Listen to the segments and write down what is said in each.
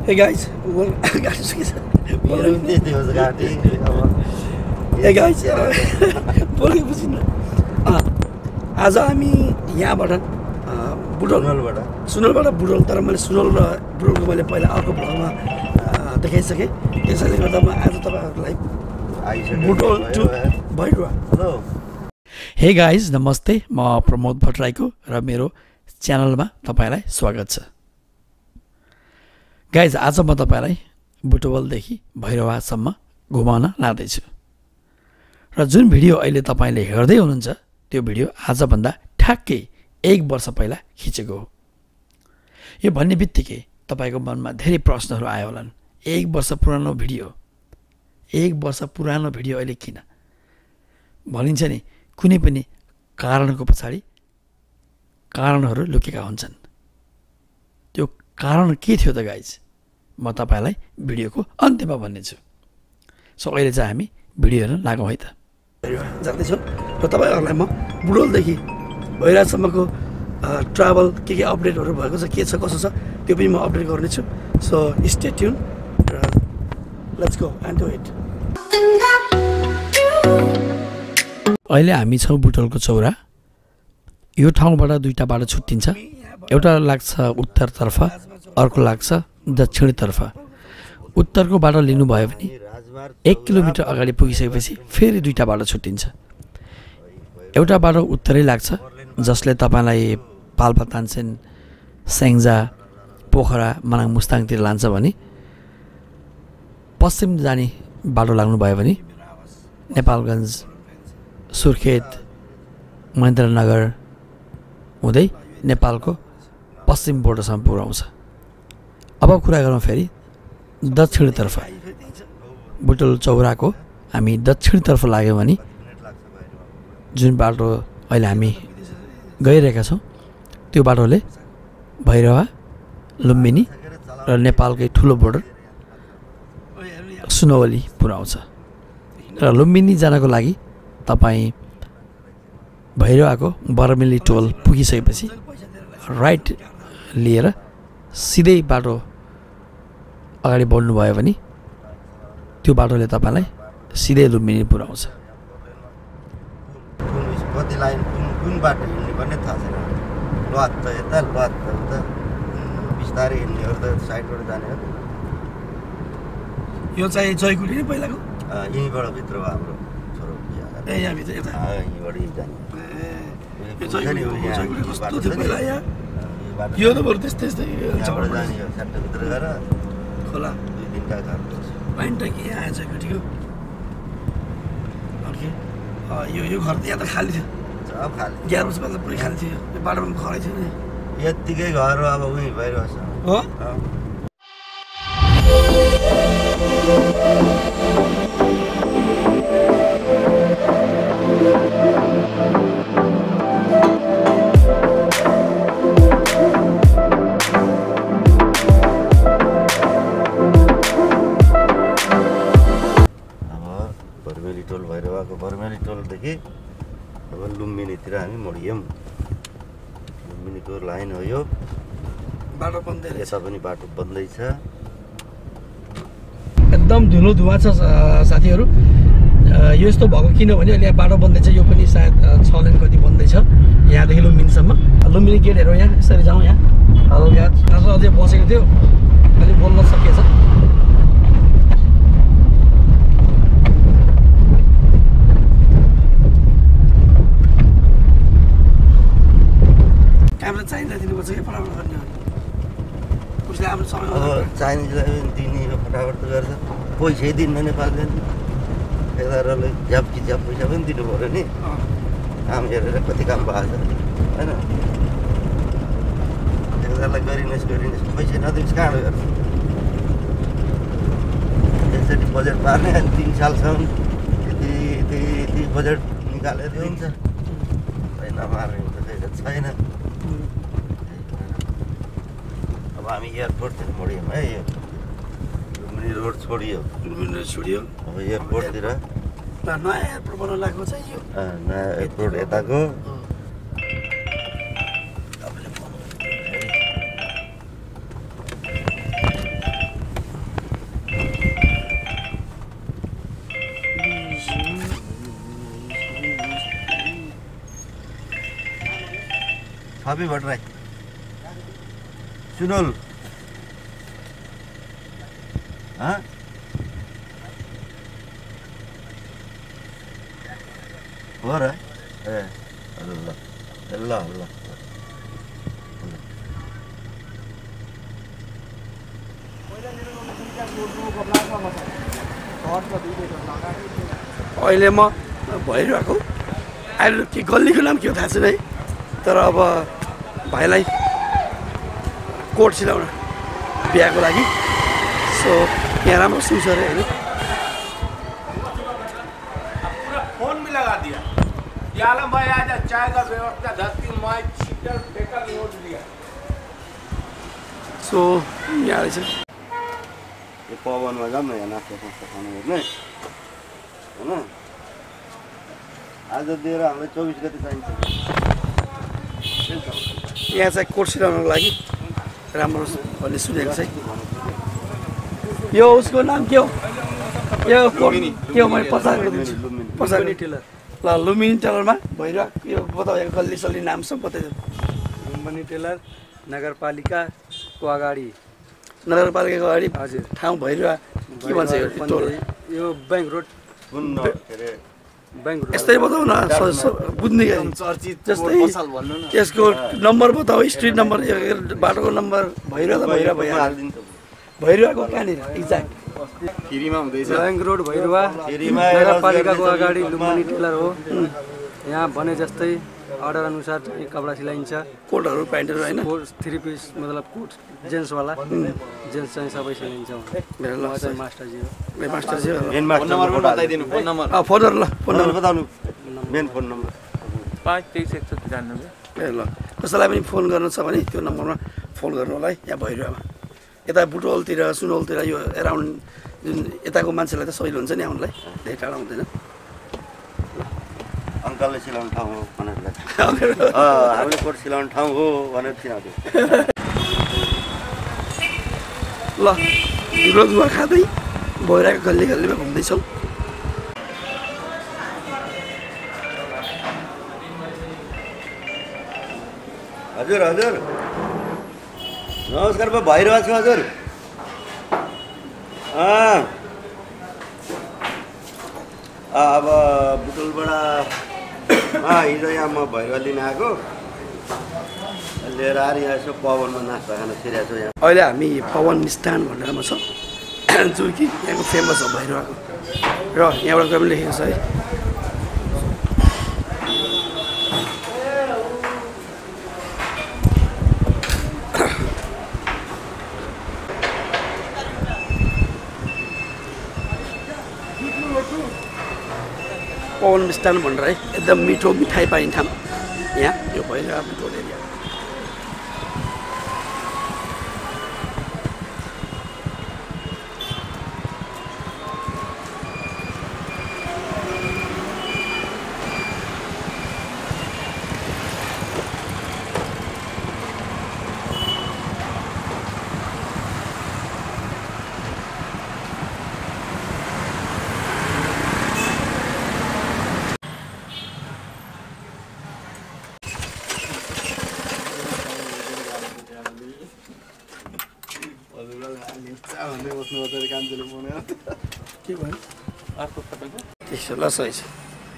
Hey guys, hey guys, बोलेपछि न आज हामी यहाँबाट सुनलबाट बुटवल तर मैले सुनल र बुटवलको मैले पहिला अर्को भ्लगमा देखाइसकेँ त्यसैले गर्दा म आज तपाईहरुलाई Butwal to Bhairahawa hello hey guys नमस्ते म प्रमोद भट्टराईको र मेरो च्यानलमा तपाईलाई स्वागत छ गाइज आज म तपाईलाई बुटवलदेखि भैरवासम्म घुमाउन लाँदैछु र जुन भिडियो अहिले तपाईले हेर्दै हुनुहुन्छ त्यो भिडियो आजभन्दा ठ्याक्कै 1 वर्ष पहिला खिचेको हो यो भन्ने बित्तिकै तपाईको मनमा धेरै प्रश्नहरू आयो होलान् 1 वर्ष पुरानो भिडियो अहिले किन भनिन्छ नि कुनै पनि कारणको पछाडी कारणहरू लुकेका हुन्छन् त्यो कारण के थियो त गाइज म तपाईलाई भिडियोको अन्त्यमा भन्नेछु सो अहिले चाहिँ हामी भिडियो हेर्न लागौँ है त जाँदैछु र तपाईहरुलाई म बुटवलदेखि भैरवासम्मको ट्राभल के अपडेटहरू भएको छ के छ कसो छ त्यो पनि म अपडेट गर्नेछु सो स्टे ट्युन र let's go and do it अहिले हामी छौं बुटवलको चौरा यो ठाउँबाट दुईटा बाटो छुट्टिन्छ एउटा लाग्छ उत्तरतर्फ अर्को लाग्छ दक्षिणतर्फ उत्तरको बाटो लिनुभयो भने 1 किलोमिटर अगाडि पुगिसकेपछि फेरि दुईटा बाटो छुट्टिन्छ एउटा बाटो उत्तरै लाग्छ जसले तपाईलाई पाल्पा तानसेन स्याङ्जा पोखरा मनाङ मुस्ताङतिर लान्छ भने पश्चिम जाने बाटो लाग्नु भयो भने नेपालगञ्ज सुर्खेत महेन्द्रनगर हुँदै नेपालको पश्चिम बोर्डरसम्म पुर्याउँछ अब कुरा गरौँ फेरि दक्षिणतर्फ बुटवल चौराको हामी दक्षिणतर्फ लाग्यौँ भने जुन बाटो अहिले हामी गइरहेका छौँ त्यो बाटोले भैरवा लुम्बिनी र नेपालकै ठुलो बोर्डर सुनवली पुर्याउँछ र लुम्बिनी जानको लागि तपाईँ भैरवाको बर्मेली टोल पुगिसकेपछि राइट लिएर सिधै बाटो अगाडि बढ्नुभयो भने त्यो बाटोले तपाईलाई सिधै लुम्बिनी पुर्याउँछ कति लाइन कुन बाटो हिँड्ने भन्ने थाहा छैन लत त यता लत त उता बिस्तारै हिँड्नेहरू त साइडबाट जाने हो यो चाहिँ जयकुटी नै पहिलाको यहीँबाट भित्र हो हाम्रो छोरो ए यहाँ भित्र यता यहीँबाट जाने यो त बरु त्यस्तै जाने हो साटो भित्र गएर खोला 2 दिनका घर पाइन टकी यहाँ जयकुटीको यो घर त यहाँ त खाली थियो सब खाली 11 वर्ष पहिला पुरै खाली थियो यो बाटोमा खरै थियो नि यतिकै घर हो अब उही भइरहेछ हो बर्मेली टोलदेखि अब लुम्बिनीतिर हामी मोडियौँ लुम्बिनीको लाइन हो यो बाटो बन्दै यता पनि बाटो बन्दैछ एकदम धुलो धुवा छ साथीहरू यो यस्तो भएको किनभने अहिले बाटो बन्दैछ यो पनि सायद 6 लेन कति बन्दैछ यहाँदेखि लुम्बिनीसम्म लुम्बिनी गेट हेरौँ यहाँ यसरी जाउँ यहाँ हल्का अझै बसेको थियो अलि बोल्न सकिएछ चाइनिजलाई दिनुपर्छ कि फटाफट गर्ने हो उसले आफ्नो समय चाइनिजलाई दिने फटाफट त गर्छ पैसै दिन्न नेपालले यताहरूले झ्याप्की झ्याप पैसा पनि दिनु पऱ्यो नि काम हेरेर कति काम भएको छ होइन एकजनालाई गरिनुहोस् पैसा नदिनुहोस् कहाँबाट गर्छ एकचोटि बजेट पार्ने अनि 3 सालसम्म यति बजेट निकालेर दिन्छ नमार्ने छैन हामी एयरपोर्टतिर मोड्यौँ है यो लुम्बिनी रोड छोडियो अब एयरपोर्टतिर नयाँ एयरपोर्ट बनाउन लागेको छ यो नयाँ एयरपोर्ट यताको छवि भट्टराई सुनोल हो र ए ल ल ल अहिले म भइरहेको अहिले के गल्लीको नाम के हो थाहा छैन है तर अब भाइलाई कोट सिलाउन बिहाको लागि सो यहाँ राम्रो सुन्छ अरे होइन फोन भी लगा दिया ये आलम भाई आज चाय का व्यवस्था 10 माइक शीतल फेंका नोट दिया सो यहाँ रहेछ यो पवनमा जाऊँ न यहाँ नास्ता सास्ता खानु हेर्ने होइन आज दिएर हामीलाई 24 गते चाहिन्छ यहाँ चाहिँ कोट सिलाउनको लागि राम्रो भन्ने सुनेको छ यो उसको नाम के हो यो कोट के हो मैले पचाएको टेलर ल लुम्बिनी टेलरमा भइरहेको यो बताएको गल्ली सल्ली नाम सब बताइदिनु लुम्बिनी टेलर नगरपालिकाको अगाडि नगरपालिकाको अगाडि हजुर ठाउँ भइरहेको के भन्छ यो बैंक रोड बैंक रोड यस्तै बताउ न बुझ्ने जस्तै यसको नम्बर बताऊ स्ट्रिट नम्बर बाटोको नम्बर भइरहेको कहाँनिर एक्ज्याक्ट खिरीमा हुँदैछ बैंक रोड भइरुवा नगरपालिकाको अगाडि लुम्बिनी टेलर हो यहाँ भने जस्तै अर्डर अनुसार चाहिँ कपडा सिलाइन्छ कोटहरू प्यान्टहरू होइन कोट 3 पिस मतलब कोट जेन्ट्सवाला जेन्ट्स चाहिँ सबै सिलाइन्छ मास्टरजी हो मास्टरजी फोन नम्बर पनि बताइदिनु फोन नम्बर फोन ल फोन नम्बर बताउनु मेन फोन नम्बर 52391 ए ल कसैलाई पनि फोन गर्नु छ भने त्यो नम्बरमा फोन गर्नु होला है यहाँ भइरहेमा यता बुटवलतिर सुनवलतिर यो एराउन्ड जुन यताको मान्छेलाई त सजिलो हुन्छ नि आउनुलाई धेरै टाढा हुँदैन अङ्कलले सिलाउने ठाउँ हो भनेर हामीले कोट सिलाउने ठाउँ हो भनेर चिनाउँथ्यो ल ढुलो गुवा खाँदै भइरहेको गल्ली गल्लीमा घुम्दैछौँ हजुर हजुर नमस्कार म भइरहेको छु हजुर अब बुटवलबाट हिजो यहाँ म भैरवा लिन आएको लिएर आएर यहाँ यसो पवनमा नास्ता खान छिरेको छु यहाँ अहिले हामी पवन मिष्टान भनेरमा छ जो कि यहाँको फेमस हो भइरहेको र यहाँबाट गएर पनि लेखेको छ है पवन मिष्टान भनेर है एकदम मिठो मिठाई पाइने ठाउँ यहाँ यो भइरहेको बुटवल एरिया के भयो अर्को तपाईँको त्यसो ल सही छ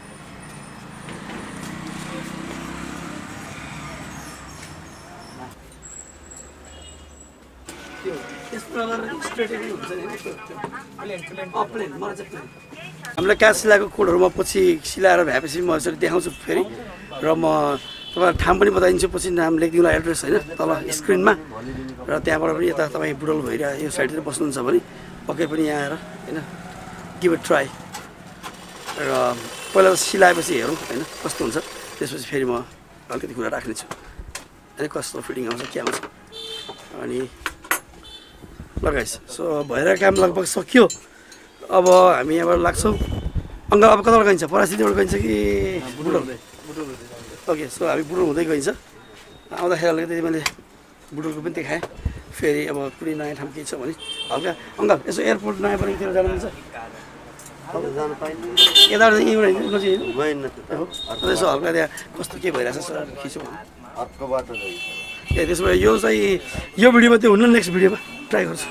हामीलाई कहाँ सिलाएको कोडहरूमा पछि सिलाएर भएपछि म यसरी देखाउँछु फेरि र म तपाईँलाई ठाउँ पनि बताइदिन्छु पछि नाम लेखिदिउँला एड्रेस होइन तल स्क्रिनमा र त्यहाँबाट पनि यता तपाईँ बुटवल भइरहेको यो साइडतिर बस्नुहुन्छ भने पक्कै पनि यहाँ आएर होइन गिभ अ ट्राई र पहिला सिलाएपछि हेरौँ होइन कस्तो हुन्छ त्यसपछि फेरि म अलिकति कुरा राख्नेछु होइन कस्तो फिटिङ आउँछ के आउँछ अनि लगाइस् सो भएर काम लगभग सक्यो अब हामी यहाँबाट लाग्छौँ अङ्कल अब कता गइन्छ परासीबाट गइन्छ कि बुटवल ओके सो हामी बुटवल हुँदै गइन्छ आउँदाखेरि अलिकति मैले बुटवलको पनि देखाएँ फेरि अब कुनै नयाँ ठाउँ केही छ भने हल्का अङ्कल यसो एयरपोर्ट नयाँ बनेकोतिर जानु मिल्छ जानु पाइन्छ यताबाट नजिक गएन यसो हल्का त्यहाँ कस्तो के भइरहेछ सर खिचौँ अर्को बाटो जान्छ ए त्यसो भए यो चाहिँ यो भिडियोमा त्यो हुन्न नेक्स्ट भिडियोमा ट्राई गर्छु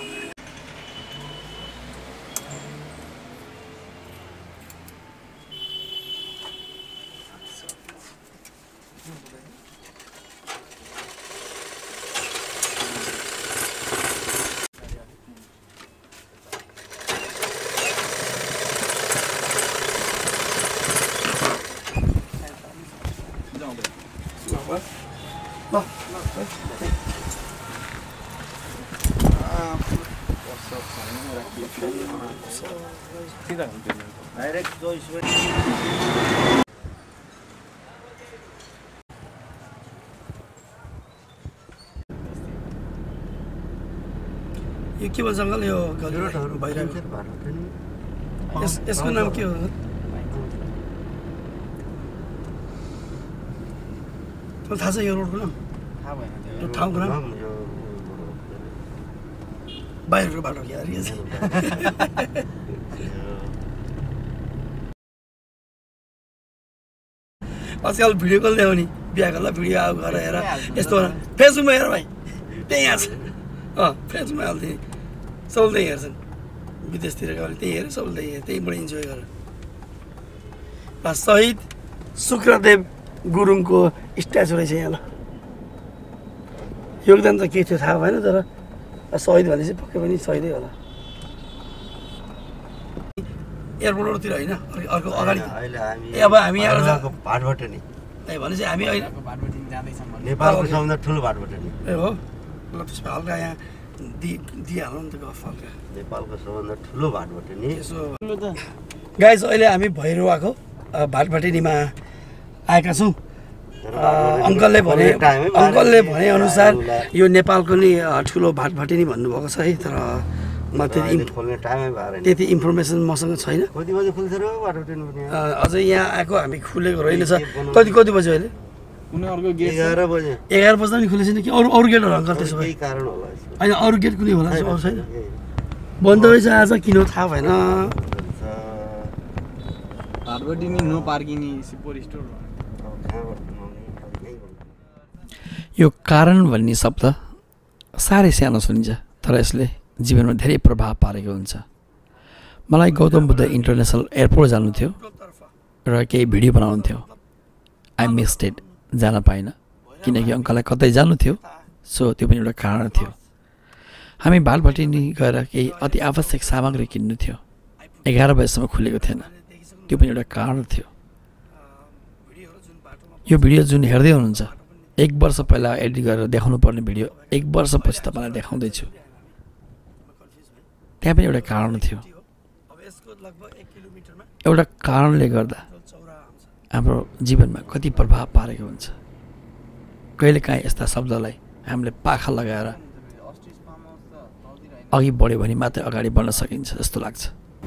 डाइरेक्ट चोइस यो के भन्छ अङ्कल यो यसको नाम के हो थाहा छ यो रोडको नाम यो ठाउँको नाम बाहिरको बाटो के अरे आजकल भिडियो कल ल्याउने बिहा गर्दा भिडियो आऊ गरेर हेर यस्तो फेसबुकमा हेर भाइ त्यही यहाँ छ फेसबुकमा हाल्थेँ सबले हेर्छन् विदेशतिर गयो भने त्यही हेर सबले हेर त्यहीँबाट इन्जोय गर शहीद शुक्रदेव गुरुङको स्ट्याचु रहेछ यहाँ ल योगदान त के थियो थाहा भएन तर शहीद भनेपछि पक्कै पनि शहीदै होला एयरपोर्ट रोडतिर होइन अर्को अगाडि ए अब हामी यहाँ भाटबाट नि ए भनेपछि हामी अहिले नेपालको सबभन्दा ठुलो भाटबाट नि ए हो ल त्यसमा हल्का यहाँ दिइहालौँ नि त गफ हल्का नेपालको सबभन्दा ठुलो भाटबाट नि गाइस अहिले हामी भैरवाको भाटभटेनीमा आएका छौँ अङ्कलले भने अनुसार यो नेपालको नि ठुलो भाटभटेनी भन्नुभएको छ है तर त्यति इन्फर्मेसन मसँग छैन अझै यहाँ आएको हामी खुलेको रहेनछ कति बज्यो अहिले 11 बज्दा पनि खुलेको छैन कि अरू गेटहरू अङ्कल त्यसो भए होइन अरू गेट कुनै होला अरू छैन बन्द रहेछ आज किन थाहा भएन यो कारण भन्ने शब्द साह्रै सानो सुनिन्छ तर यसले जीवनमा धेरै प्रभाव पारेको हुन्छ मलाई गौतम बुद्ध इन्टरनेसनल एयरपोर्ट जानु थियो र केही भिडियो बनाउनु थियो आई मिस्ड इट जान पाइनँ किनकि अङ्कललाई कतै जानु थियो सो त्यो पनि एउटा कारण थियो हामी भाटभटेनी गएर केही अति आवश्यक सामग्री किन्नु थियो 11 बजेसम्म खुलेको थिएन त्यो पनि एउटा कारण थियो यो भिडियो जुन हेर्दै हुनुहुन्छ 1 वर्ष पहिला एडिट गरेर देखाउनु पर्ने भिडियो 1 वर्षपछि तपाईँलाई देखाउँदैछु त्यहाँ पनि एउटा कारण थियो एउटा कारणले गर्दा हाम्रो जीवनमा कति प्रभाव पारेको हुन्छ कहिलेकाहीँ यस्ता शब्दलाई हामीले पाखा लगाएर अघि बढ्यो भने मात्रै अगाडि बढ्न सकिन्छ जस्तो लाग्छ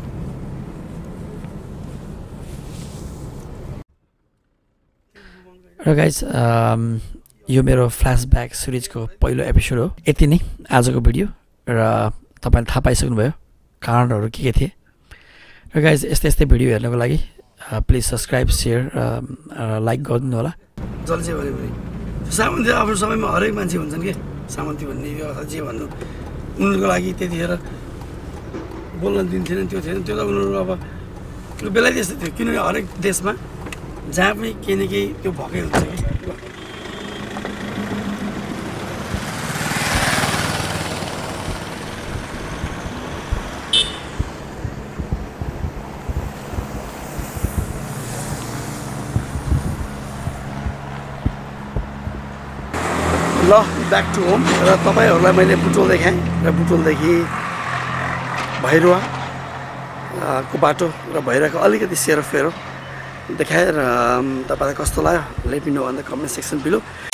र गाइस यो मेरो फ्ल्यासब्याक सिरिजको पहिलो एपिसोड हो यति नै आजको भिडियो र तपाईँले थाहा पाइसक्नुभयो कारणहरू के थिए र गाइस यस्तै भिडियो हेर्नको लागि प्लिज सब्सक्राइब सेयर लाइक गरिदिनु होला जल्दी भन्यो भने सामन्ती आफ्नो समयमा हरेक मान्छे हुन्छन् कि सामन्ती भन्ने यो अथवा जे भन्नु उनीहरूको लागि त्यतिखेर बोल्न दिन्थेन त्यो थिएन त्यो त उनीहरू अब त्यो बेला त्यस्तो थियो किनभने हरेक देशमा जहाँ पनि केही न केही त्यो भएकै हुन्छ कि ल ब्याक टु होम र तपाईँहरूलाई मैले बुटवल देखाएँ र बुटवलदेखि भैरवा को बाटो र भैरवाको अलिकति सेरोफेरो देखाएँ र तपाईँलाई कस्तो लाग्यो let me know on the comment section below